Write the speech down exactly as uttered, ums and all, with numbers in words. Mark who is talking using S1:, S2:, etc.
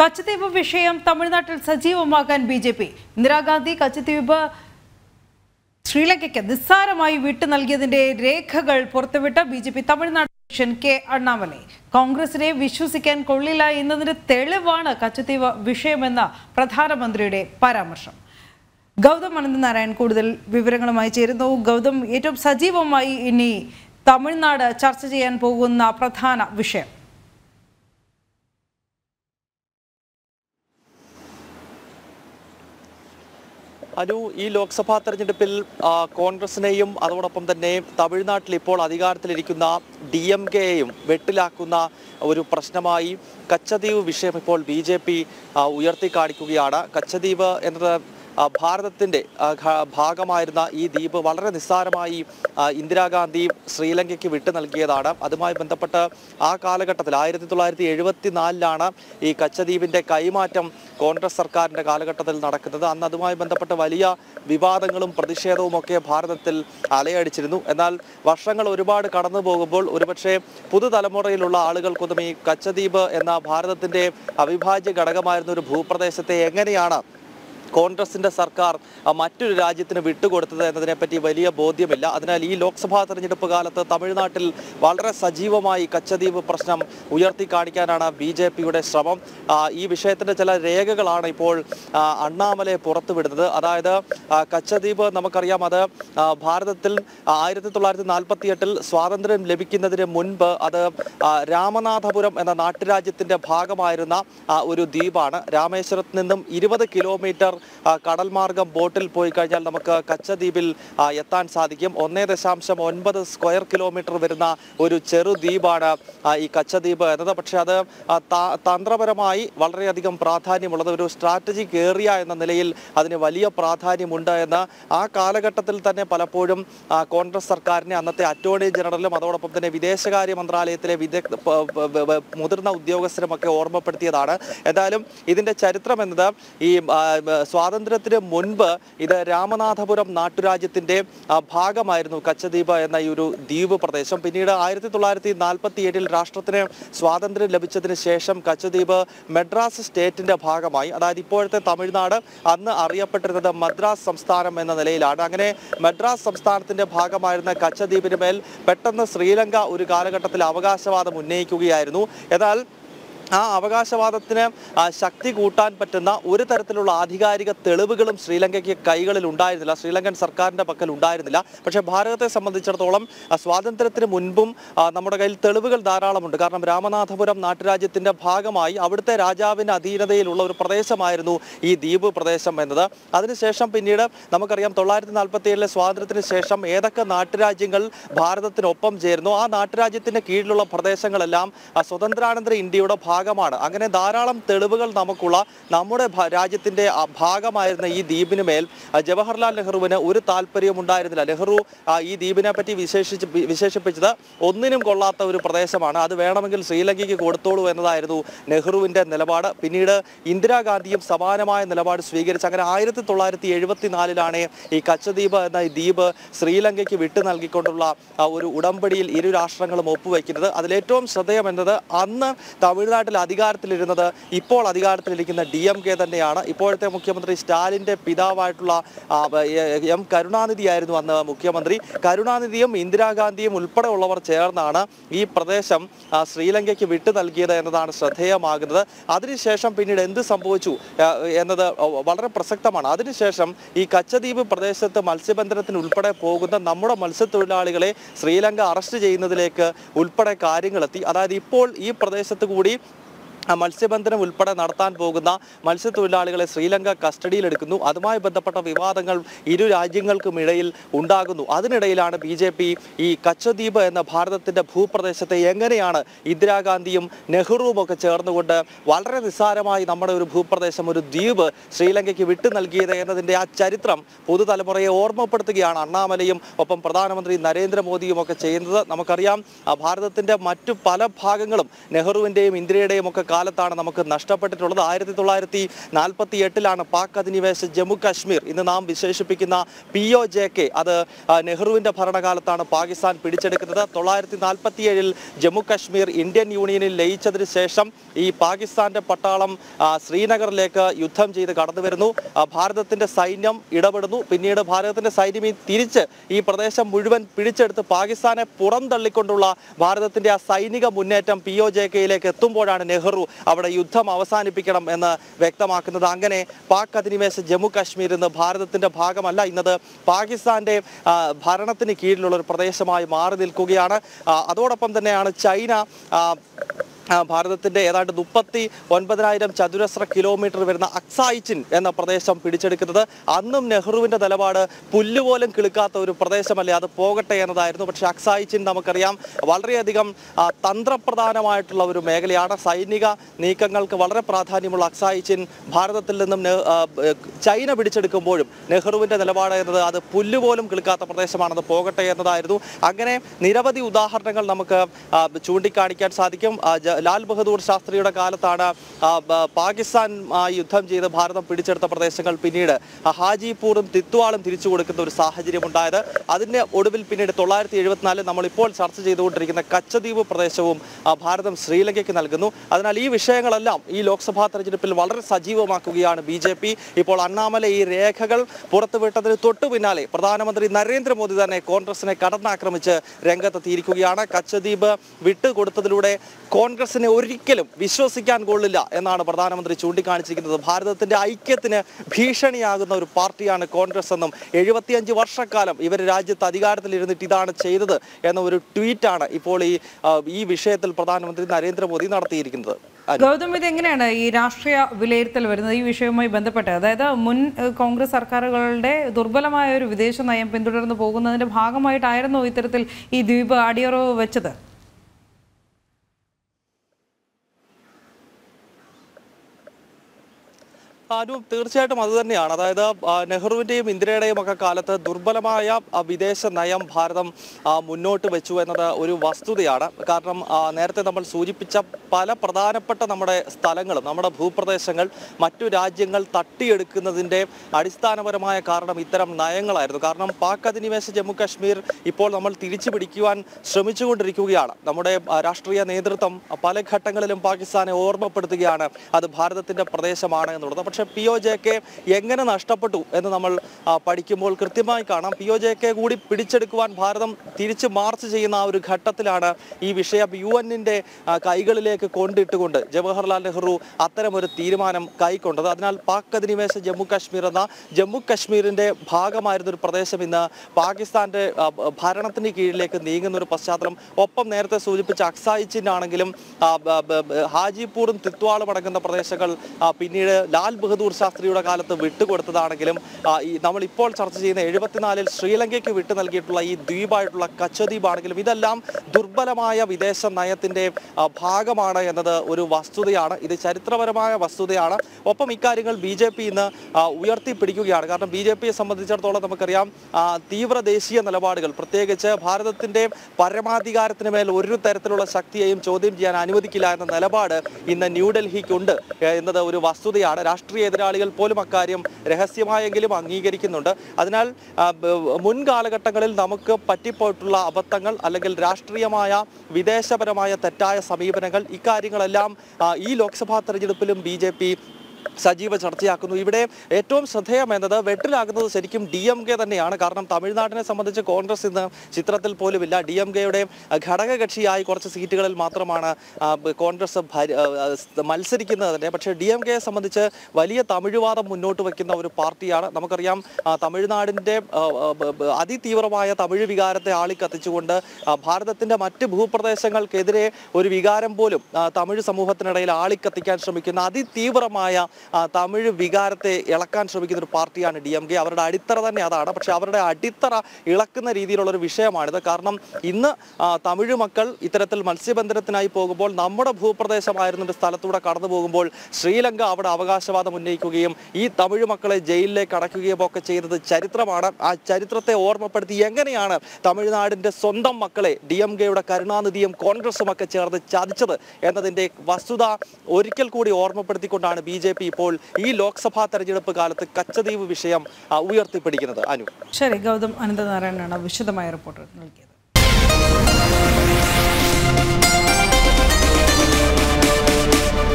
S1: കച്ചദ്വീപ് വിഷയം തമിഴ്നാട്ടിൽ സജീവമാക്കാൻ B J P. Indira Gandhi Katchatheevu ശ്രീലങ്കയ്ക്ക് നിസ്സാരമായി വിട്ടു നൽകിയതിന്റെ രേഖകൾ പുറത്തുവിട്ട ബി ജെ പി തമിഴ്നാട് അധ്യക്ഷൻ കെ അണ്ണാമലൈ. കോൺഗ്രസിനെ വിശ്വസിക്കാൻ കൊള്ളില്ല എന്നതിന് തെളിവാണ് കച്ചദ്വീപ് വിഷയമെന്ന പ്രധാനമന്ത്രിയുടെ പരാമർശം. ഗൗതം അനന്തനാരായൺ കൂടുതൽ വിവരങ്ങളുമായി ചേരുന്നു. ഗൗതം, ഏറ്റവും സജീവമായി ഇനി തമിഴ്നാട് ചർച്ച ചെയ്യാൻ പോകുന്ന പ്രധാന വിഷയം
S2: അനു, ഈ ലോക്സഭാ തെരഞ്ഞെടുപ്പിൽ കോൺഗ്രസിനെയും അതോടൊപ്പം തന്നെ തമിഴ്നാട്ടിൽ ഇപ്പോൾ അധികാരത്തിലിരിക്കുന്ന ഡി എം കെയെയും വെട്ടിലാക്കുന്ന ഒരു പ്രശ്നമായി കച്ചദ്വീപ് വിഷയം ഇപ്പോൾ ബി ജെ പി ഉയർത്തി കാണിക്കുകയാണ്. കച്ചദ്വീപ് എന്നത് ഭാരതത്തിൻ്റെ ഭാഗമായിരുന്ന ഈ ദ്വീപ് വളരെ നിസ്സാരമായി ഇന്ദിരാഗാന്ധി ശ്രീലങ്കയ്ക്ക് വിട്ടു നൽകിയതാണ്. അതുമായി ബന്ധപ്പെട്ട് ആ കാലഘട്ടത്തിൽ ആയിരത്തി തൊള്ളായിരത്തി എഴുപത്തി നാലിലാണ് ഈ കച്ചദ്വീപിൻ്റെ കൈമാറ്റം കോൺഗ്രസ് സർക്കാരിൻ്റെ കാലഘട്ടത്തിൽ നടക്കുന്നത്. അന്ന് അതുമായി ബന്ധപ്പെട്ട വലിയ വിവാദങ്ങളും പ്രതിഷേധവും ഒക്കെ ഭാരതത്തിൽ അലയടിച്ചിരുന്നു. എന്നാൽ വർഷങ്ങൾ ഒരുപാട് കടന്നു പോകുമ്പോൾ ഒരുപക്ഷെ പുതുതലമുറയിലുള്ള ആളുകൾക്കൊന്നും ഈ കച്ചദ്വീപ് എന്ന ഭാരതത്തിൻ്റെ അവിഭാജ്യ ഘടകമായിരുന്ന ഒരു ഭൂപ്രദേശത്തെ എങ്ങനെയാണ് കോൺഗ്രസിന്റെ സർക്കാർ മറ്റൊരു രാജ്യത്തിന് വിട്ടുകൊടുത്തത് എന്നതിനെപ്പറ്റി വലിയ ബോധ്യമില്ല. അതിനാൽ ഈ ലോക്സഭാ തെരഞ്ഞെടുപ്പ് കാലത്ത് തമിഴ്നാട്ടിൽ വളരെ സജീവമായി കച്ചദ്വീപ് പ്രശ്നം ഉയർത്തി കാണിക്കാനാണ് ബി ജെ പിയുടെ ശ്രമം. ഈ വിഷയത്തിന്റെ ചില രേഖകളാണ് ഇപ്പോൾ അണ്ണാമലൈ പുറത്തുവിടുന്നത്. അതായത് കച്ചദ്വീപ് നമുക്കറിയാം, അത് ഭാരതത്തിൽ ആയിരത്തി തൊള്ളായിരത്തി നാൽപ്പത്തി എട്ടിൽ സ്വാതന്ത്ര്യം ലഭിക്കുന്നതിന് മുൻപ് അത് രാമനാഥപുരം എന്ന നാട്ടുരാജ്യത്തിന്റെ ഭാഗമായിരുന്ന ഒരു ദ്വീപാണ്. രാമേശ്വരത്ത് നിന്നും ഇരുപത് കിലോമീറ്റർ കടൽ മാർഗം ബോട്ടിൽ പോയി കഴിഞ്ഞാൽ നമുക്ക് കച്ചദ്വീപിൽ എത്താൻ സാധിക്കും. ഒന്നേ ദശാംശം ഒൻപത് സ്ക്വയർ കിലോമീറ്റർ വരുന്ന ഒരു ചെറു ദ്വീപാണ് ഈ കച്ചദ്വീപ് എന്നത്. പക്ഷെ അത് തന്ത്രപരമായി വളരെയധികം പ്രാധാന്യമുള്ളത്, ഒരു സ്ട്രാറ്റജിക് ഏരിയ എന്ന നിലയിൽ അതിന് വലിയ പ്രാധാന്യമുണ്ട് എന്ന് ആ കാലഘട്ടത്തിൽ തന്നെ പലപ്പോഴും കോൺഗ്രസ് സർക്കാരിനെ അന്നത്തെ അറ്റോർണി ജനറലും അതോടൊപ്പം തന്നെ വിദേശകാര്യ മന്ത്രാലയത്തിലെ വിദഗ്ധ മുതിർന്ന ഉദ്യോഗസ്ഥരുമൊക്കെ ഓർമ്മപ്പെടുത്തിയതാണ്. എന്തായാലും ഇതിന്റെ ചരിത്രം എന്നത് ഈ സ്വാതന്ത്ര്യത്തിന് മുൻപ് ഇത് രാമനാഥപുരം നാട്ടുരാജ്യത്തിന്റെ ഭാഗമായിരുന്നു കച്ചദ്വീപ് എന്ന ഈ ഒരു ദ്വീപ് പ്രദേശം. പിന്നീട് ആയിരത്തി തൊള്ളായിരത്തി നാൽപ്പത്തി ഏഴിൽ രാഷ്ട്രത്തിന് സ്വാതന്ത്ര്യം ലഭിച്ചതിന് ശേഷം കച്ചദ്വീപ് മദ്രാസ് സ്റ്റേറ്റിന്റെ ഭാഗമായി. അതായത് ഇപ്പോഴത്തെ തമിഴ്നാട് അന്ന് അറിയപ്പെട്ടിരുന്നത് മദ്രാസ് സംസ്ഥാനം എന്ന നിലയിലാണ്. അങ്ങനെ മദ്രാസ് സംസ്ഥാനത്തിന്റെ ഭാഗമായിരുന്ന കച്ചദ്വീപിന് മേൽ പെട്ടെന്ന് ശ്രീലങ്ക ഒരു കാലഘട്ടത്തിൽ അവകാശവാദം ഉന്നയിക്കുകയായിരുന്നു. എന്നാൽ ആ അവകാശവാദത്തിന് ശക്തി കൂട്ടാൻ പറ്റുന്ന ഒരു തരത്തിലുള്ള ആധികാരിക തെളിവുകളും ശ്രീലങ്കയ്ക്ക് കൈകളിൽ ഉണ്ടായിരുന്നില്ല, ശ്രീലങ്കൻ സർക്കാരിൻ്റെ പക്കൽ ഉണ്ടായിരുന്നില്ല. പക്ഷേ ഭാരതത്തെ സംബന്ധിച്ചിടത്തോളം സ്വാതന്ത്ര്യത്തിന് മുൻപും നമ്മുടെ കയ്യിൽ തെളിവുകൾ ധാരാളമുണ്ട്. കാരണം രാമനാഥപുരം നാട്ടുരാജ്യത്തിൻ്റെ ഭാഗമായി അവിടുത്തെ രാജാവിൻ്റെ അധീനതയിലുള്ള ഒരു പ്രദേശമായിരുന്നു ഈ ദ്വീപ് പ്രദേശം എന്നത്. അതിനുശേഷം പിന്നീട് നമുക്കറിയാം, തൊള്ളായിരത്തി നാൽപ്പത്തി ഏഴിലെ സ്വാതന്ത്ര്യത്തിന് ശേഷം ഏതൊക്കെ നാട്ടുരാജ്യങ്ങൾ ഭാരതത്തിനൊപ്പം ചേരുന്നു ആ നാട്ടുരാജ്യത്തിൻ്റെ കീഴിലുള്ള പ്രദേശങ്ങളെല്ലാം സ്വതന്ത്രാനന്തര ഇന്ത്യയുടെ ഭാഗമാണ്. അങ്ങനെ ധാരാളം തെളിവുകൾ നമുക്കുള്ള നമ്മുടെ രാജ്യത്തിന്റെ ഭാഗമായിരുന്ന ഈ ദ്വീപിന് മേൽ ജവഹർലാൽ നെഹ്റുവിന് ഒരു താല്പര്യവും ഉണ്ടായിരുന്നില്ല. നെഹ്റു ഈ ദ്വീപിനെ പറ്റി വിശേഷിച്ച് വിശേഷിപ്പിച്ചത് ഒന്നിനും കൊള്ളാത്ത ഒരു പ്രദേശമാണ്, അത് വേണമെങ്കിൽ ശ്രീലങ്കയ്ക്ക് കൊടുത്തോളൂ എന്നതായിരുന്നു നെഹ്റുവിന്റെ നിലപാട്. പിന്നീട് ഇന്ദിരാഗാന്ധിയും സമാനമായ നിലപാട് സ്വീകരിച്ച് അങ്ങനെ ആയിരത്തി തൊള്ളായിരത്തി എഴുപത്തി നാലിലാണ് ഈ കച്ചദ്വീപ് എന്ന ഈ ദ്വീപ് ശ്രീലങ്കയ്ക്ക് വിട്ടു നൽകിക്കൊണ്ടുള്ള ഒരു ഉടമ്പടിയിൽ ഇരു രാഷ്ട്രങ്ങളും ഒപ്പുവെക്കുന്നത്. അതിലേറ്റവും ശ്രദ്ധേയം എന്നത് അന്ന് തമിഴ്നാട്ടിൽ അധികാരത്തിലിരുന്നത് ഇപ്പോൾ അധികാരത്തിലിരിക്കുന്ന ഡി എം കെ തന്നെയാണ്. ഇപ്പോഴത്തെ മുഖ്യമന്ത്രി സ്റ്റാലിൻ്റെ പിതാവായിട്ടുള്ള എം കരുണാനിധി ആയിരുന്നു അന്ന് മുഖ്യമന്ത്രി. കരുണാനിധിയും ഇന്ദിരാഗാന്ധിയും ഉൾപ്പെടെ ഉള്ളവർ ചേർന്നാണ് ഈ പ്രദേശം ശ്രീലങ്കയ്ക്ക് വിട്ടു നൽകിയത് എന്നതാണ് ശ്രദ്ധേയമാകുന്നത്. അതിനുശേഷം പിന്നീട് എന്ത് സംഭവിച്ചു എന്നത് വളരെ പ്രസക്തമാണ്. അതിനുശേഷം ഈ കച്ചദ്വീപ് പ്രദേശത്ത് മത്സ്യബന്ധനത്തിന് ഉൾപ്പെടെ പോകുന്ന നമ്മുടെ മത്സ്യത്തൊഴിലാളികളെ ശ്രീലങ്ക അറസ്റ്റ് ചെയ്യുന്നതിലേക്ക് ഉൾപ്പെടെ കാര്യങ്ങളെത്തി. അതായത് ഇപ്പോൾ ഈ പ്രദേശത്ത് കൂടി മത്സ്യബന്ധനം ഉൾപ്പെടെ നടത്താൻ പോകുന്ന മത്സ്യത്തൊഴിലാളികളെ ശ്രീലങ്ക കസ്റ്റഡിയിലെടുക്കുന്നു. അതുമായി ബന്ധപ്പെട്ട വിവാദങ്ങൾ ഇരു രാജ്യങ്ങൾക്കും ഇടയിൽ ഉണ്ടാകുന്നു. അതിനിടയിലാണ് ബി ജെ പി ഈ കച്ചദ്വീപ് എന്ന ഭാരതത്തിൻ്റെ ഭൂപ്രദേശത്തെ എങ്ങനെയാണ് ഇന്ദിരാഗാന്ധിയും നെഹ്റുവും ഒക്കെ ചേർന്നുകൊണ്ട് വളരെ നിസ്സാരമായി നമ്മുടെ ഒരു ഭൂപ്രദേശം, ഒരു ദ്വീപ് ശ്രീലങ്കയ്ക്ക് വിട്ടു നൽകിയത് എന്നതിൻ്റെ ആ ചരിത്രം പുതുതലമുറയെ ഓർമ്മപ്പെടുത്തുകയാണ് അണ്ണാമലയും ഒപ്പം പ്രധാനമന്ത്രി നരേന്ദ്രമോദിയും ഒക്കെ ചെയ്യുന്നത്. നമുക്കറിയാം, ഭാരതത്തിൻ്റെ മറ്റു പല ഭാഗങ്ങളും നെഹ്റുവിൻ്റെയും ഇന്ദിരയുടെയും ഒക്കെ കാലത്താണ് നമുക്ക് നഷ്ടപ്പെട്ടിട്ടുള്ളത്. ആയിരത്തി തൊള്ളായിരത്തി നാൽപ്പത്തി എട്ടിലാണ് പാക് അധിനിവേശ ജമ്മു കാശ്മീർ ഇന്ന് നാം വിശേഷിപ്പിക്കുന്ന പി ഒ ജെ കെ അത് നെഹ്റുവിന്റെ ഭരണകാലത്താണ് പാകിസ്ഥാൻ പിടിച്ചെടുക്കുന്നത്. തൊള്ളായിരത്തി നാൽപ്പത്തി ഏഴിൽ ജമ്മു കാശ്മീർ ഇന്ത്യൻ യൂണിയനിൽ ലയിച്ചതിന് ശേഷം ഈ പാകിസ്ഥാന്റെ പട്ടാളം ശ്രീനഗറിലേക്ക് യുദ്ധം ചെയ്ത് കടന്നു വരുന്നു. ഭാരതത്തിന്റെ സൈന്യം ഇടപെടുന്നു. പിന്നീട് ഭാരതത്തിന്റെ സൈന്യം തിരിച്ച് ഈ പ്രദേശം മുഴുവൻ പിടിച്ചെടുത്ത് പാകിസ്ഥാനെ പുറംതള്ളിക്കൊണ്ടുള്ള ഭാരതത്തിന്റെ ആ സൈനിക മുന്നേറ്റം പി ഒ ജെ കെയിലേക്ക് എത്തുമ്പോഴാണ് നെഹ്റു അവിടെ യുദ്ധം അവസാനിപ്പിക്കണം എന്ന് വ്യക്തമാക്കുന്നത്. അങ്ങനെ പാക് അധിനിവേശ ജമ്മു കാശ്മീർ ഇന്ന് ഭാരതത്തിന്റെ ഭാഗമല്ല, ഇന്നത് പാകിസ്ഥാന്റെ ഭരണത്തിന് കീഴിലുള്ള ഒരു പ്രദേശമായി മാറി നിൽക്കുകയാണ്. അതോടൊപ്പം തന്നെയാണ് ചൈന ഭാരതത്തിന്റെ ഏതാണ്ട് മുപ്പത്തി ഒൻപതിനായിരം ചതുരശ്ര കിലോമീറ്റർ വരുന്ന അക്സായിച്ചിൻ എന്ന പ്രദേശം പിടിച്ചെടുക്കുന്നത്. അന്നും നെഹ്റുവിന്റെ നിലപാട് പുല്ലുപോലും കിളുക്കാത്ത ഒരു പ്രദേശമല്ലേ, അത് പോകട്ടെ എന്നതായിരുന്നു. പക്ഷെ അക്സായിച്ചിൻ നമുക്കറിയാം വളരെയധികം തന്ത്രപ്രധാനമായിട്ടുള്ള ഒരു മേഖലയാണ്. സൈനിക നീക്കങ്ങൾക്ക് വളരെ പ്രാധാന്യമുള്ള അക്സായിച്ചിൻ ഭാരതത്തിൽ നിന്നും ചൈന പിടിച്ചെടുക്കുമ്പോഴും നെഹ്റുവിന്റെ നിലപാട് എന്നത് അത് പുല്ലുപോലും കിളുക്കാത്ത പ്രദേശമാണത് പോകട്ടെ എന്നതായിരുന്നു. അങ്ങനെ നിരവധി ഉദാഹരണങ്ങൾ നമുക്ക് ചൂണ്ടിക്കാണിക്കാൻ സാധിക്കും. ലാൽ ബഹദൂർ ശാസ്ത്രിയുടെ കാലത്താണ് പാകിസ്ഥാൻ യുദ്ധം ചെയ്ത് ഭാരതം പിടിച്ചെടുത്ത പ്രദേശങ്ങൾ പിന്നീട് ഹാജിപൂറും തിത്വാളും തിരിച്ചു കൊടുക്കുന്ന ഒരു സാഹചര്യം ഉണ്ടായത്. അതിന്റെ ഒടുവിൽ പിന്നീട് തൊള്ളായിരത്തി എഴുപത്തിനാലിൽ നമ്മളിപ്പോൾ ചർച്ച ചെയ്തുകൊണ്ടിരിക്കുന്ന കച്ചദ്വീപ് പ്രദേശവും ഭാരതം ശ്രീലങ്കയ്ക്ക് നൽകുന്നു. അതിനാൽ ഈ വിഷയങ്ങളെല്ലാം ഈ ലോക്സഭാ തെരഞ്ഞെടുപ്പിൽ വളരെ സജീവമാക്കുകയാണ് ബി ജെ പി. ഇപ്പോൾ അണ്ണാമല ഈ രേഖകൾ പുറത്തുവിട്ടതിന് തൊട്ടു പിന്നാലെ പ്രധാനമന്ത്രി നരേന്ദ്രമോദി തന്നെ കോൺഗ്രസിനെ കടന്നാക്രമിച്ച് രംഗത്തെത്തിയിരിക്കുകയാണ്. കച്ചദ്വീപ് വിട്ടുകൊടുത്തതിലൂടെ കോൺഗ്രസിനെ ഒരിക്കലും വിശ്വസിക്കാൻ കൊള്ളില്ല എന്നാണ് പ്രധാനമന്ത്രി ചൂണ്ടിക്കാണിച്ചിരിക്കുന്നത്. ഭാരതത്തിന്റെ ഐക്യത്തിന് ഭീഷണിയാകുന്ന ഒരു പാർട്ടിയാണ് കോൺഗ്രസ് എന്നും എഴുപത്തിയഞ്ച് വർഷക്കാലം ഇവർ രാജ്യത്ത് അധികാരത്തിലിരുന്നിട്ട് ഇതാണ് ചെയ്തത് എന്ന ഒരു ട്വീറ്റാണ് ഇപ്പോൾ ഈ ഈ വിഷയത്തിൽ പ്രധാനമന്ത്രി നരേന്ദ്രമോദി നടത്തിയിരിക്കുന്നത്.
S1: ഗൗതം, ഇത് എങ്ങനെയാണ് ഈ രാഷ്ട്രീയ വിലയിരുത്തൽ വരുന്നത് ഈ വിഷയവുമായി ബന്ധപ്പെട്ട്? അതായത് മുൻ കോൺഗ്രസ് സർക്കാരുകളുടെ ദുർബലമായ ഒരു വിദേശ നയം പിന്തുടർന്നു പോകുന്നതിന്റെ ഭാഗമായിട്ടായിരുന്നു ഇത്തരത്തിൽ ഈ ദ്വീപ് അടിയറവ് വെച്ചത്?
S2: അനു, തീർച്ചയായിട്ടും അത് തന്നെയാണ്. അതായത് നെഹ്റുവിന്റെയും ഇന്ദിരയുടെയും ഒക്കെ കാലത്ത് ദുർബലമായ വിദേശ നയം ഭാരതം മുന്നോട്ട് വെച്ചു എന്നത് ഒരു വസ്തുതയാണ്. കാരണം നേരത്തെ നമ്മൾ സൂചിപ്പിച്ച പല പ്രധാനപ്പെട്ട നമ്മുടെ സ്ഥലങ്ങളും നമ്മുടെ ഭൂപ്രദേശങ്ങൾ മറ്റു രാജ്യങ്ങൾ തട്ടിയെടുക്കുന്നതിൻ്റെ അടിസ്ഥാനപരമായ കാരണം ഇത്തരം നയങ്ങളായിരുന്നു. കാരണം പാക് അധിനിവേശ ജമ്മു കാശ്മീർ ഇപ്പോൾ നമ്മൾ തിരിച്ചു പിടിക്കുവാൻ ശ്രമിച്ചുകൊണ്ടിരിക്കുകയാണ്. നമ്മുടെ രാഷ്ട്രീയ നേതൃത്വം പല ഘട്ടങ്ങളിലും പാകിസ്ഥാനെ ഓർമ്മപ്പെടുത്തുകയാണ് അത് ഭാരതത്തിന്റെ പ്രദേശമാണ് എന്നുള്ളത്. പക്ഷേ പി ഒ ജെ കെ എങ്ങനെ നഷ്ടപ്പെട്ടു എന്ന് നമ്മൾ പഠിക്കുമ്പോൾ കൃത്യമായി കാണാം. പി ഒ ജെ കെ കൂടി പിടിച്ചെടുക്കുവാൻ ഭാരതം തിരിച്ച് മാർച്ച് ചെയ്യുന്ന ആ ഒരു ഘട്ടത്തിലാണ് ഈ വിഷയം യു എന്നിന്റെ കൈകളിലേക്ക് കൊണ്ടിട്ടുകൊണ്ട് ജവഹർലാൽ നെഹ്റു അത്തരമൊരു തീരുമാനം കൈക്കൊണ്ടത്. അതിനാൽ പാക് അധിനിവേശ ജമ്മു കാശ്മീർ എന്ന ജമ്മു കാശ്മീരിന്റെ ഭാഗമായിരുന്ന ഒരു പ്രദേശം ഇന്ന് പാകിസ്ഥാന്റെ ഭരണത്തിന് കീഴിലേക്ക് നീങ്ങുന്ന ഒരു പശ്ചാത്തലം. ഒപ്പം നേരത്തെ സൂചിപ്പിച്ച അക്സായിച്ചിനാണെങ്കിലും ഹാജിപൂറും തിത്വാളും അടങ്ങുന്ന പ്രദേശങ്ങൾ പിന്നീട് ലാൽ ബഹദൂർ ശാസ്ത്രിയുടെ കാലത്ത് വിട്ടുകൊടുത്തതാണെങ്കിലും ഈ നമ്മൾ ഇപ്പോൾ ചർച്ച ചെയ്യുന്ന എഴുപത്തിനാലിൽ ശ്രീലങ്കയ്ക്ക് വിട്ടു നൽകിയിട്ടുള്ള ഈ ദ്വീപായിട്ടുള്ള കച്ചദ്വീപ് ആണെങ്കിലും ഇതെല്ലാം ദുർബലമായ വിദേശ നയത്തിന്റെ ഭാഗമാണ് എന്നത് ഒരു വസ്തുതയാണ്. ഇത് ചരിത്രപരമായ വസ്തുതയാണ്. ഒപ്പം ഇക്കാര്യങ്ങൾ ബി ജെ പി ഇന്ന് ഉയർത്തിപ്പിടിക്കുകയാണ്. കാരണം ബി ജെ പിയെ സംബന്ധിച്ചിടത്തോളം നമുക്കറിയാം തീവ്ര ദേശീയ നിലപാടുകൾ, പ്രത്യേകിച്ച് ഭാരതത്തിന്റെ പരമാധികാരത്തിന് മേൽ ഒരു തരത്തിലുള്ള ശക്തിയെയും ചോദ്യം ചെയ്യാൻ അനുവദിക്കില്ല എന്ന നിലപാട് ഇന്ന് ന്യൂഡൽഹിക്കുണ്ട് എന്നത് ഒരു വസ്തുതയാണ്. രാഷ്ട്രീയ എതിരാളികൾ പോലും അക്കാര്യം രഹസ്യമായെങ്കിലും അംഗീകരിക്കുന്നുണ്ട്. അതിനാൽ മുൻ കാലഘട്ടങ്ങളിൽ നമുക്ക് പറ്റിപ്പോയിട്ടുള്ള അബദ്ധങ്ങൾ അല്ലെങ്കിൽ രാഷ്ട്രീയമായ വിദേശപരമായ തെറ്റായ സമീപനങ്ങൾ ഇക്കാര്യങ്ങളെല്ലാം ഈ ലോക്സഭാ തെരഞ്ഞെടുപ്പിലും ബി ജെ പി സജീവ ചർച്ചയാക്കുന്നു. ഇവിടെ ഏറ്റവും ശ്രദ്ധേയമെന്നത് വെട്ടിലാകുന്നത് ശരിക്കും ഡി എം കെ തന്നെയാണ്. കാരണം തമിഴ്നാടിനെ സംബന്ധിച്ച് കോൺഗ്രസ് ഇന്ന് ചിത്രത്തിൽ പോലുമില്ല. ഡി എം കെയുടെ ഘടകകക്ഷിയായി കുറച്ച് സീറ്റുകളിൽ മാത്രമാണ് കോൺഗ്രസ് മത്സരിക്കുന്നത് തന്നെ. പക്ഷേ ഡി എം കെയെ സംബന്ധിച്ച് വലിയ തമിഴ്വാദം മുന്നോട്ട് വയ്ക്കുന്ന ഒരു പാർട്ടിയാണ്. നമുക്കറിയാം തമിഴ്നാടിൻ്റെ അതിതീവ്രമായ തമിഴ് വികാരത്തെ ആളിക്കത്തിച്ചുകൊണ്ട് ഭാരതത്തിൻ്റെ മറ്റ് ഭൂപ്രദേശങ്ങൾക്കെതിരെ ഒരു വികാരം പോലും തമിഴ് സമൂഹത്തിനിടയിൽ ആളിക്കത്തിക്കാൻ ശ്രമിക്കുന്ന അതിതീവ്രമായ ആ, തമിഴ് വികാരത്തെ ഇളക്കാൻ ശ്രമിക്കുന്ന ഒരു പാർട്ടിയാണ് ഡി എം കെ. അവരുടെ അടിത്തറ തന്നെ അതാണ്. പക്ഷെ അവരുടെ അടിത്തറ ഇളക്കുന്ന രീതിയിലുള്ള ഒരു വിഷയമാണിത്. കാരണം ഇന്ന് ആ, തമിഴ് മക്കൾ ഇത്തരത്തിൽ മത്സ്യബന്ധനത്തിനായി പോകുമ്പോൾ നമ്മുടെ ഭൂപ്രദേശമായിരുന്ന ഒരു സ്ഥലത്തൂടെ കടന്നു പോകുമ്പോൾ ശ്രീലങ്ക അവിടെ അവകാശവാദം ഉന്നയിക്കുകയും ഈ തമിഴ് മക്കളെ ജയിലിലേക്ക് അടയ്ക്കുകയും ഒക്കെ ചെയ്തത് ചരിത്രമാണ്. ആ ചരിത്രത്തെ ഓർമ്മപ്പെടുത്തി എങ്ങനെയാണ് തമിഴ്നാടിന്റെ സ്വന്തം മക്കളെ ഡി എം കെയുടെ കരുണാനിധിയും കോൺഗ്രസും ഒക്കെ ചേർന്ന് ചതിച്ചത് എന്നതിന്റെ വസ്തുത ഒരിക്കൽ കൂടി ഓർമ്മപ്പെടുത്തിക്കൊണ്ടാണ് ബി ജെ പി ഇപ്പോൾ ഈ ലോക്സഭാ തെരഞ്ഞെടുപ്പ് കാലത്ത് കച്ചദ്വീപ് വിഷയം ആ, ഉയർത്തിപ്പിടിക്കുന്നത്. അനു
S1: ശരി, ഗൗതം അനന്തനാരായണനാണ് വിശദമായ റിപ്പോർട്ട് നൽകിയത്.